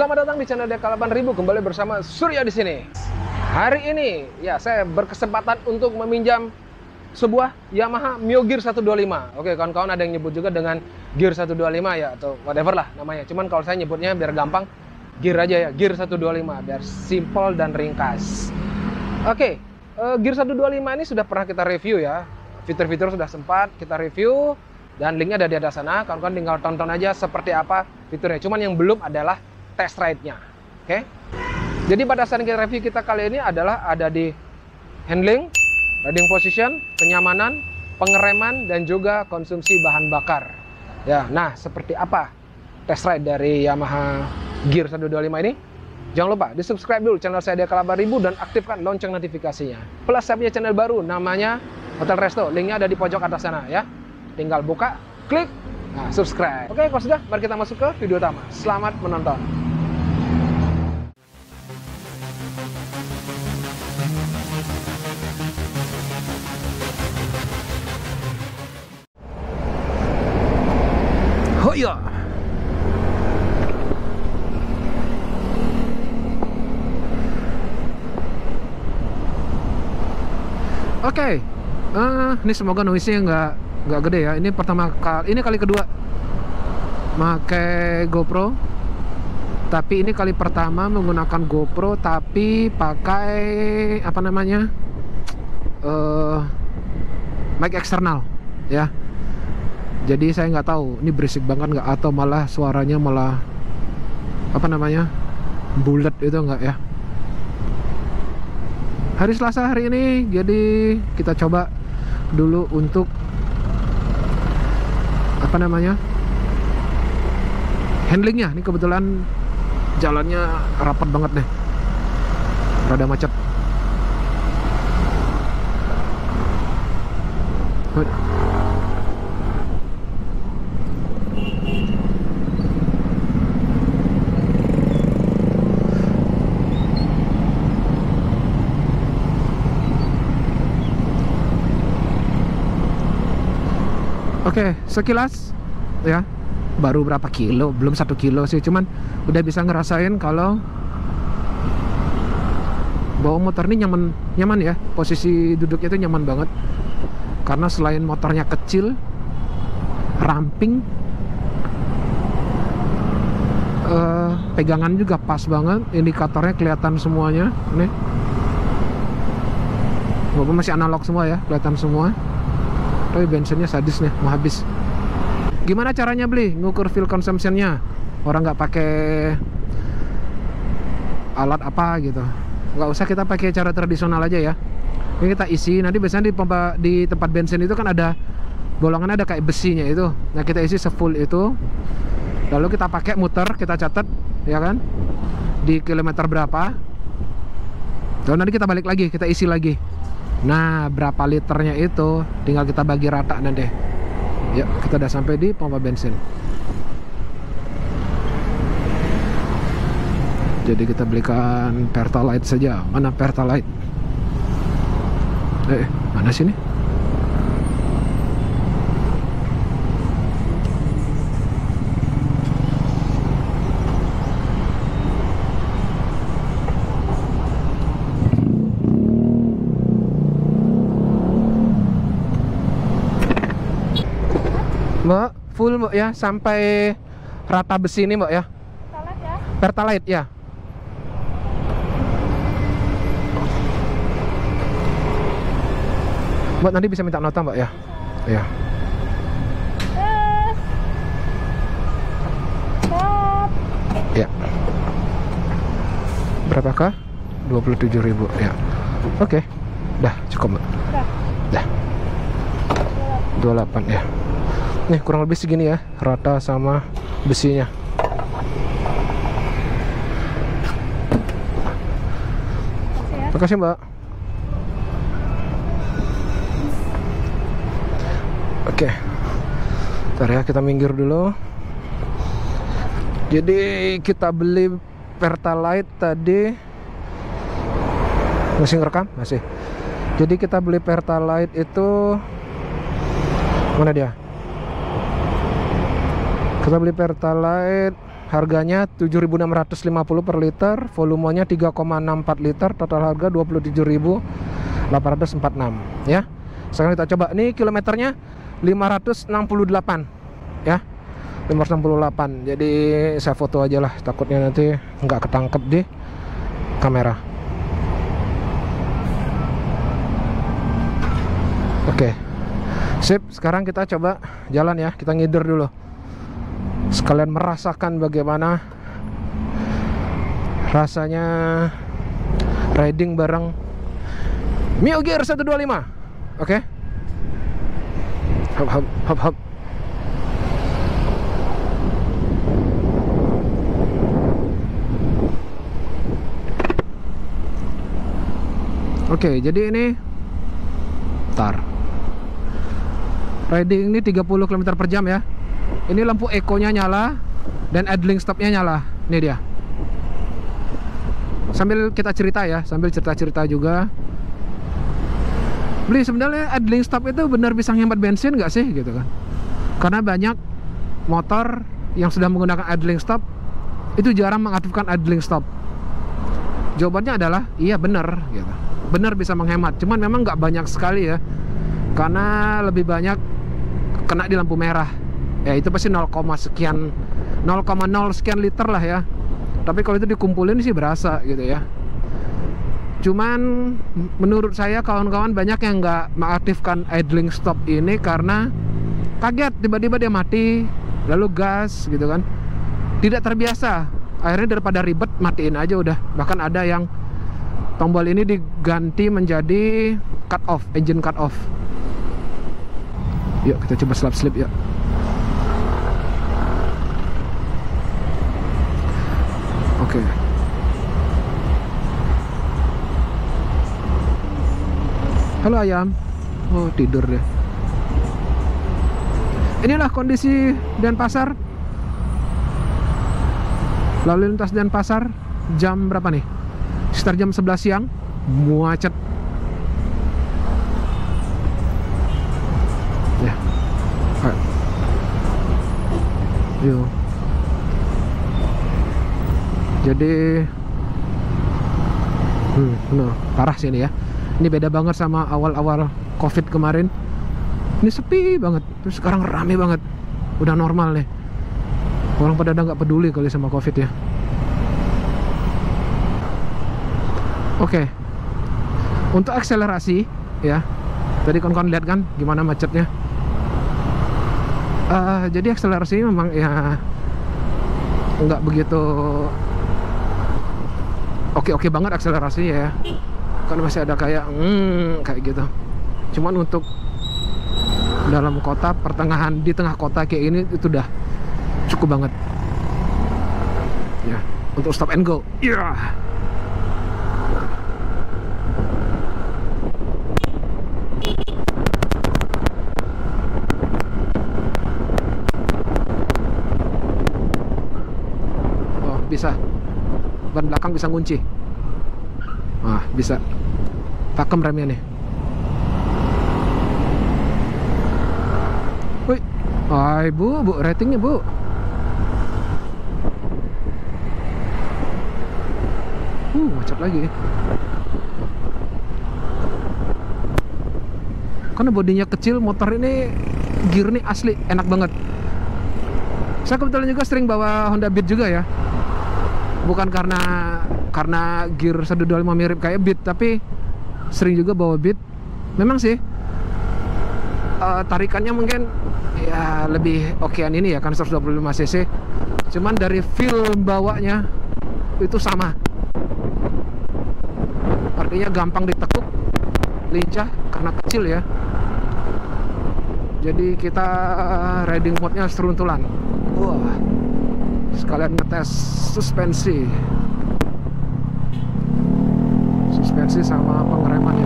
Selamat datang di channel DK 8000, kembali bersama Surya di sini. Hari ini ya saya berkesempatan untuk meminjam sebuah Yamaha Mio Gear 125. Oke, kawan-kawan ada yang nyebut juga dengan Gear 125 ya, atau whatever lah namanya. Cuman kalau saya nyebutnya biar gampang, Gear aja ya, Gear 125 biar simple dan ringkas. Oke, Gear 125 ini sudah pernah kita review ya. Fitur-fitur sudah sempat kita review dan linknya ada di atas sana. Kawan-kawan tinggal tonton aja seperti apa fiturnya. Cuman yang belum adalah test ride-nya. Oke. Jadi pada saat kita review kita kali ini adalah ada di handling, riding position, kenyamanan, pengereman, dan juga konsumsi bahan bakar. Ya, nah seperti apa test ride dari Yamaha Gear 125 ini? Jangan lupa di subscribe dulu channel saya DK 8000 dan aktifkan lonceng notifikasinya. Plus saya punya channel baru namanya Hotel Resto. Linknya ada di pojok atas sana ya. Tinggal buka, klik, nah subscribe. Oke, kalau sudah, mari kita masuk ke video utama. Selamat menonton. Oh iya. Oke. Ini semoga noise-nya nggak gede ya. Ini kali kedua pakai GoPro. Tapi ini kali pertama menggunakan GoPro tapi pakai apa namanya? Mic eksternal ya. Jadi saya nggak tahu ini berisik banget nggak, atau malah suaranya malah apa namanya, bulat itu nggak ya. Hari Selasa hari ini, jadi kita coba dulu untuk apa namanya, handlingnya. Ini kebetulan jalannya rapat banget nih, rada macet. Oke, sekilas ya, baru berapa kilo, belum 1 kilo sih, cuman udah bisa ngerasain kalau bawa motor ini nyaman ya. Posisi duduknya itu nyaman banget, karena selain motornya kecil, ramping, pegangan juga pas banget, indikatornya kelihatan semuanya nih, walaupun masih analog semua ya, kelihatan semua. Tapi bensinnya sadis nih, mau habis. Gimana caranya beli? Ngukur fuel consumption-nya. Orang nggak pakai alat apa gitu. Nggak usah, kita pakai cara tradisional aja ya. Ini kita isi. Nanti biasanya di tempat bensin itu kan ada bolongan, ada kayak besinya itu. Nah kita isi sefull itu. Lalu kita pakai muter, kita catat ya kan, di kilometer berapa. Lalu nanti kita balik lagi, kita isi lagi. Nah berapa liternya itu tinggal kita bagi rata nanti. Ya, kita udah sampai di pompa bensin. Jadi kita belikan Pertalite saja. Mana Pertalite? Mana sini? Mbak, full Mbak ya, sampai rata besi ini Mbak ya. Pertalite ya? Pertalite ya. Mbak nanti bisa minta nota Mbak ya. Iya. Stop. Ya. Berapakah? 27.000 ya. Oke. Dah cukup Mbak. Dah. 28 ya. Nih kurang lebih segini ya, rata sama besinya. Makasih Mbak. Oke, ntar ya kita minggir dulu. Jadi kita beli Pertalite tadi. Masih ngerekam? Masih. Jadi kita beli Pertalite itu, mana dia? Kita beli Pertalite harganya 7.650 per liter, volumenya 3,64 liter, total harga 27.846 ya. Sekarang kita coba, ini kilometernya 568 ya, 568. Jadi saya foto aja lah, takutnya nanti nggak ketangkep di kamera. Oke, sip. Sekarang kita coba jalan ya, kita ngider dulu, sekalian merasakan bagaimana rasanya riding bareng Mio Gear 125. Oke, hop hop hop hop. Oke, jadi ini riding ini 30 km per jam ya. Ini lampu eco-nya nyala dan idling stop-nya nyala. Ini dia. Sambil kita cerita ya, sambil cerita-cerita juga. Beli, sebenarnya idling stop itu benar bisa menghemat bensin nggak sih gitu kan? Karena banyak motor yang sudah menggunakan idling stop itu jarang mengaktifkan idling stop. Jawabannya adalah iya, benar gitu. Benar bisa menghemat, cuman memang nggak banyak sekali ya, karena lebih banyak kena di lampu merah ya. Itu pasti 0, sekian, 0,0 sekian liter lah ya. Tapi kalau itu dikumpulin sih berasa gitu ya. Cuman menurut saya kawan-kawan banyak yang nggak mengaktifkan idling stop ini karena kaget tiba-tiba dia mati, lalu gas gitu kan, tidak terbiasa. Akhirnya daripada ribet, matiin aja udah. Bahkan ada yang tombol ini diganti menjadi cut off, engine cut off. Yuk kita coba slap slip ya. Oke. Halo ayam. Oh, tidur deh. Inilah kondisi Denpasar. Lalu lintas Denpasar jam berapa nih? Sekitar jam 11 siang. Macet. Ya. Yuk. Jadi parah sih ini ya. Ini beda banget sama awal-awal COVID kemarin. Ini sepi banget, terus sekarang rame banget. Udah normal nih. Orang pada udah nggak peduli kali sama COVID ya. Oke. Untuk akselerasi ya. Tadi kawan-kawan lihat kan gimana macetnya. Jadi akselerasi memang ya nggak begitu oke banget akselerasi ya. Kan masih ada kayak gitu. Cuman untuk dalam kota, pertengahan, di tengah kota kayak ini itu udah cukup banget ya untuk stop and go. Yeah. Oh, bisa. Ban belakang bisa ngunci. Wah, bisa pakem remnya nih. Wih, hai bu, ratingnya bu. Macet lagi. Karena bodinya kecil, motor ini gear ini asli enak banget. Saya kebetulan juga sering bawa Honda Beat juga ya. Bukan karena gear 125 mirip kayak Beat, tapi sering juga bawa Beat. Memang sih tarikannya mungkin ya lebih okean ini ya kan 125 cc. Cuman dari feel bawanya itu sama. Artinya gampang ditekuk, lincah karena kecil ya. Jadi kita riding mode-nya seruntulan. Wah, sekalian ngetes suspensi sama pengeremannya.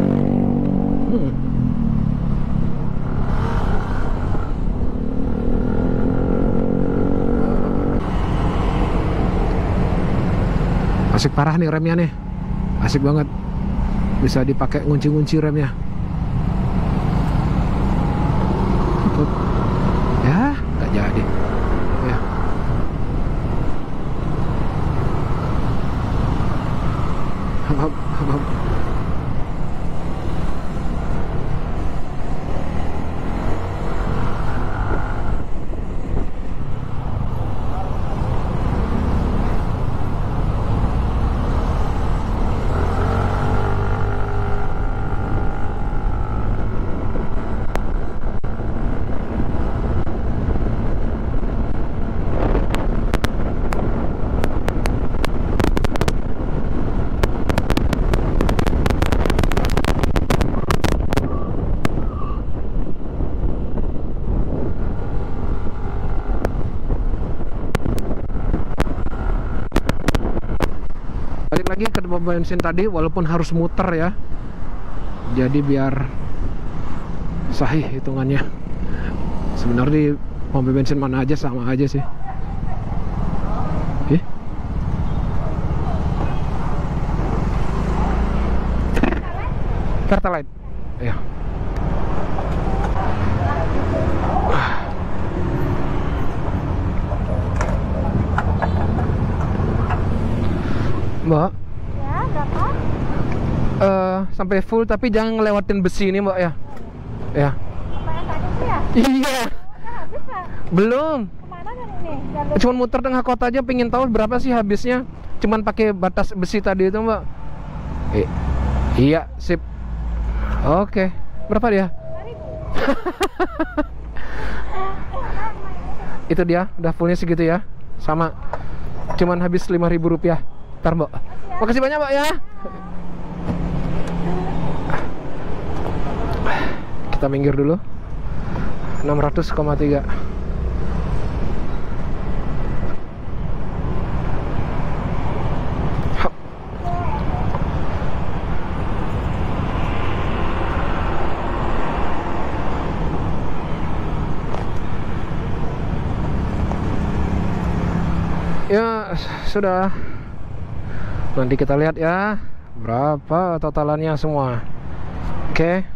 Asik parah nih remnya nih, asik banget, bisa dipakai ngunci-ngunci remnya. Ya nggak jadi ya. Balik lagi ke tempat bensin tadi, walaupun harus muter ya, jadi biar sahih hitungannya. Sebenarnya di pom bensin mana aja sama aja sih. Oke. Pertalite. Ya. Mbak. Ya, berapa? Sampai full tapi jangan ngelewatin besi ini, Mbak ya. Ya. Apa yang tadi sih ya? Iya. Udah habis Pak? Belum. Kemana kan ini? Jalur Cuman muter tengah kota aja, pengen tahu berapa sih habisnya. Cuman pakai batas besi tadi itu, Mbak. Iya, sip. Oke. Berapa dia? 5.000. Itu dia, udah fullnya segitu ya. Sama. Cuman habis Rp5.000. Ntar, Mbak. Makasih banyak, Mbak ya. Kita minggir dulu. 600,3. Ya, sudah. Nanti kita lihat ya berapa totalannya semua. Oke.